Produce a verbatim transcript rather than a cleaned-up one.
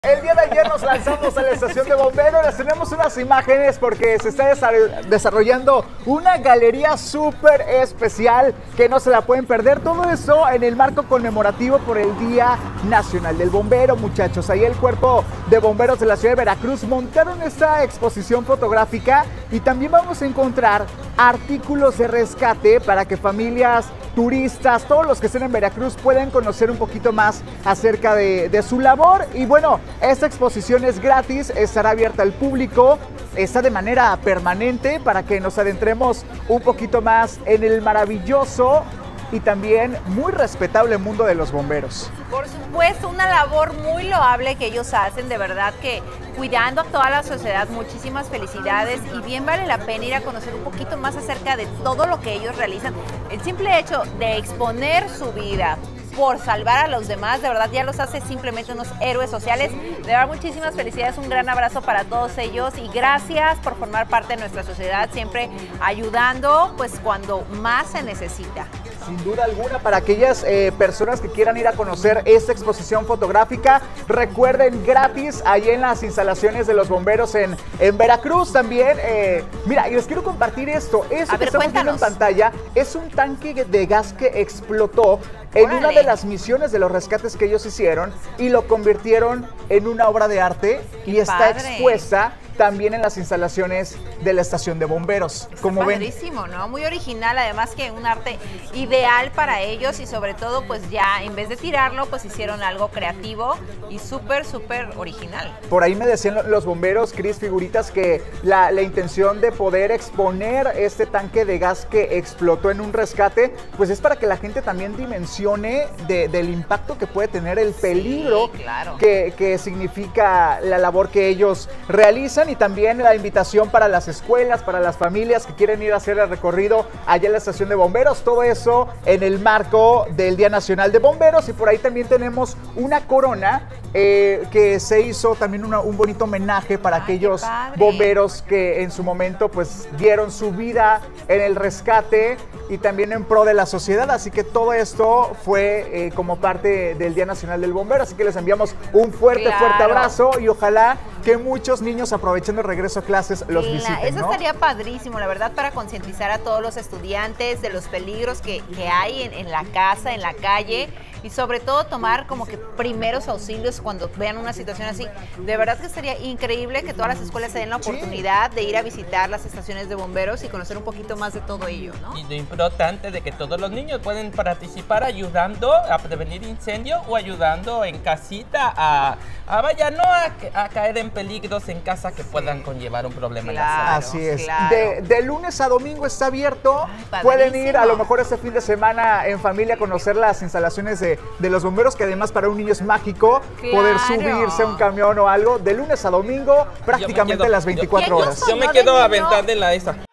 El día de ayer nos lanzamos a la estación de bomberos, les tenemos unas imágenes porque se está desarrollando una galería súper especial que no se la pueden perder. Todo eso en el marco conmemorativo por el Día Nacional del Bombero, muchachos. Ahí el Cuerpo de Bomberos de la ciudad de Veracruz montaron esta exposición fotográfica y también vamos a encontrar artículos de rescate para que familias, turistas, todos los que estén en Veracruz puedan conocer un poquito más acerca de, de su labor. Y bueno, esta exposición es gratis, estará abierta al público, está de manera permanente para que nos adentremos un poquito más en el maravilloso y también muy respetable mundo de los bomberos. Por supuesto, una labor muy loable que ellos hacen, de verdad que cuidando a toda la sociedad, muchísimas felicidades y bien vale la pena ir a conocer un poquito más acerca de todo lo que ellos realizan. El simple hecho de exponer su vida por salvar a los demás, de verdad ya los hace simplemente unos héroes sociales. De verdad, muchísimas felicidades, un gran abrazo para todos ellos y gracias por formar parte de nuestra sociedad, siempre ayudando pues cuando más se necesita. Sin duda alguna, para aquellas eh, personas que quieran ir a conocer esta exposición fotográfica, recuerden, gratis, ahí en las instalaciones de los bomberos en, en Veracruz también. Eh, mira, y les quiero compartir esto. Eso a que ver, estamos cuéntanos. viendo en pantalla es un tanque de gas que explotó en Órale. una de las misiones de los rescates que ellos hicieron y lo convirtieron en una obra de arte. Qué y está padre. expuesta también en las instalaciones de la estación de bomberos. Está Como ven, padrísimo, ¿no? Muy original, además que un arte ideal para ellos y sobre todo pues ya en vez de tirarlo pues hicieron algo creativo y súper, súper original. por ahí me decían los bomberos, Cris, figuritas, que la, la intención de poder exponer este tanque de gas que explotó en un rescate, pues es para que la gente también dimensione de, del impacto que puede tener el peligro Sí, claro. que, que significa la labor que ellos realizan. Y también la invitación para las escuelas, para las familias que quieren ir a hacer el recorrido allá en la estación de bomberos. Todo eso en el marco del Día Nacional de Bomberos. Y por ahí también tenemos una corona eh, que se hizo también una, un bonito homenaje para Ay, aquellos qué padre. bomberos que en su momento pues dieron su vida en el rescate y también en pro de la sociedad. Así que todo esto fue eh, como parte del Día Nacional del Bombero. Así que les enviamos un fuerte, Claro. fuerte abrazo y ojalá que muchos niños, aprovechando el regreso a clases, los La- visiten, Eso ¿no? estaría padrísimo, la verdad, para concientizar a todos los estudiantes de los peligros que, que hay en, en la casa, en la calle y sobre todo tomar como que primeros auxilios cuando vean una situación así. De verdad que sería increíble que todas las escuelas se den la oportunidad de ir a visitar las estaciones de bomberos y conocer un poquito más de todo ello, ¿no? Y lo importante de que todos los niños pueden participar ayudando a prevenir incendios o ayudando en casita a, a vaya, no a, a caer en peligros en casa que puedan conllevar un problema Claro. en la salud. Así es. claro. De, de lunes a domingo está abierto. Ay, Pueden ir a lo padrísimo. mejor este fin de semana en familia a conocer las instalaciones de, de los bomberos, que además para un niño es mágico poder Claro. subirse a un camión o algo. De lunes a domingo, prácticamente quedo- las veinticuatro yo- horas. Yo me ¿No quedo de a niño? aventar de la esa.